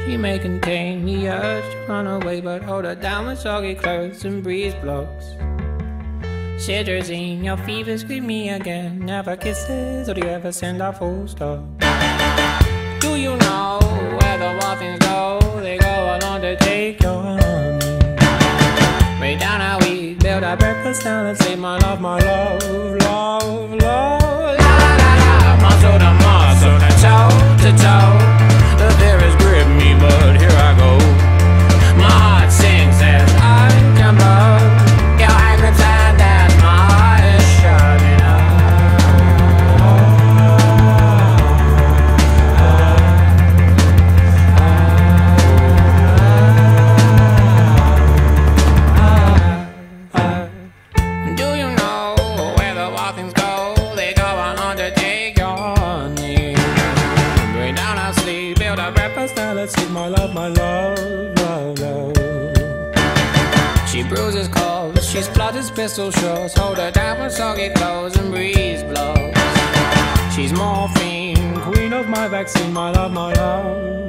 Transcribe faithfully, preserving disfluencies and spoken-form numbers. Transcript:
She may contain the urge to run away, but hold her down with soggy clothes and breeze blocks. Cetirizine, your fever scream me again. Never kisses, or do you ever send a full stop? Do you know where the waffles go? They go along to take your honey. Way down how we build our breakfast down and say my love, my love, love, love. La la la la, muscle to muscle, to toe to toe. The fears grip me, but here I go. My heart sings as I jump up. Your angry side, that's my heart is shutting up. Do you know where the wild things go? They go on to take your honey. Bring down our sleep, build a breakfast, now let's eat my love, my love, love, love. She bruises calls, she splutters pistol shots. Hold her down with soggy clothes and breeze blows. She's morphine, queen of my vaccine, my love, my love.